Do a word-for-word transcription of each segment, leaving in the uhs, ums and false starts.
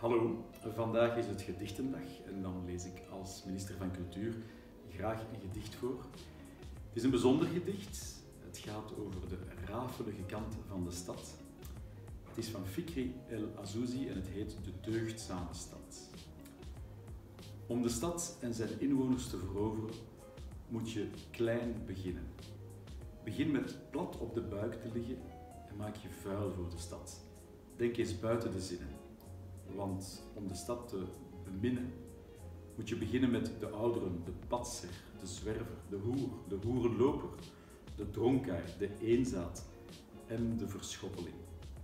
Hallo, vandaag is het Gedichtendag en dan lees ik als minister van Cultuur graag een gedicht voor. Het is een bijzonder gedicht. Het gaat over de rafelige kant van de stad. Het is van Fikri El Azzouzi en het heet De Deugdzame Stad. Om de stad en zijn inwoners te veroveren moet je klein beginnen. Begin met plat op de buik te liggen en maak je vuil voor de stad. Denk eens buiten de zinnen. Want om de stad te beminnen, moet je beginnen met de ouderen, de patser, de zwerver, de hoer, de hoerenloper, de dronkaard, de eenzaad en de verschoppeling.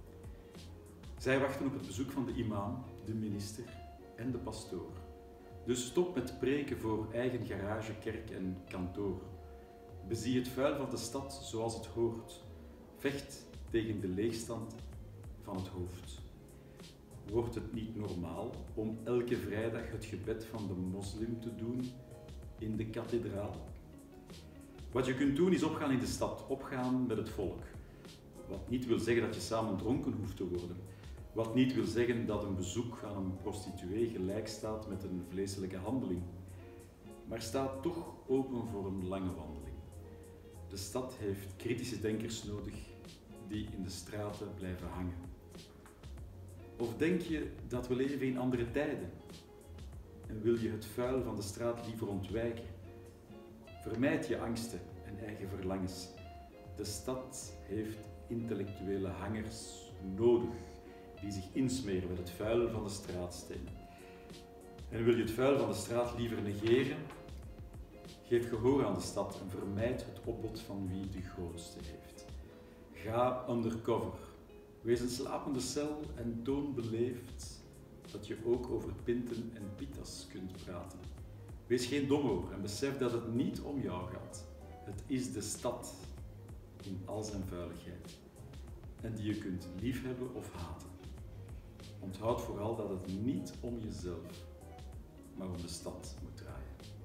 Zij wachten op het bezoek van de imam, de minister en de pastoor. Dus stop met preken voor eigen garage, kerk en kantoor. Bezie het vuil van de stad zoals het hoort. Vecht tegen de leegstand van het hoofd. Wordt het niet normaal om elke vrijdag het gebed van de moslim te doen in de kathedraal? Wat je kunt doen is opgaan in de stad, opgaan met het volk. Wat niet wil zeggen dat je samen dronken hoeft te worden. Wat niet wil zeggen dat een bezoek aan een prostituee gelijk staat met een vleeselijke handeling. Maar staat toch open voor een lange wandeling. De stad heeft kritische denkers nodig die in de straten blijven hangen. Of denk je dat we leven in andere tijden? En wil je het vuil van de straat liever ontwijken? Vermijd je angsten en eigen verlangens. De stad heeft intellectuele hangers nodig die zich insmeren met het vuil van de straatsteen. En wil je het vuil van de straat liever negeren? Geef gehoor aan de stad en vermijd het opbod van wie de grootste heeft. Ga undercover. Wees een slapende cel en toon beleefd dat je ook over pinten en pitas kunt praten. Wees geen domoor en besef dat het niet om jou gaat. Het is de stad in al zijn vuiligheid en die je kunt liefhebben of haten. Onthoud vooral dat het niet om jezelf, maar om de stad moet draaien.